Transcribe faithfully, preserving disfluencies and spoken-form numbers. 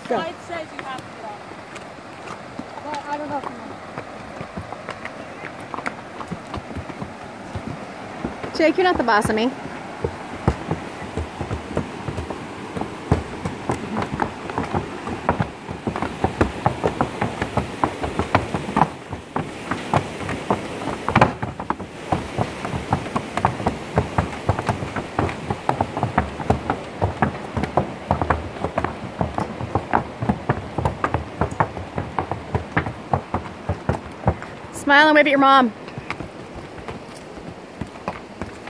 Go. Well, it says you have to get off. But I don't know if you know. Jake, you're not the boss of me. Smile and wave at your mom.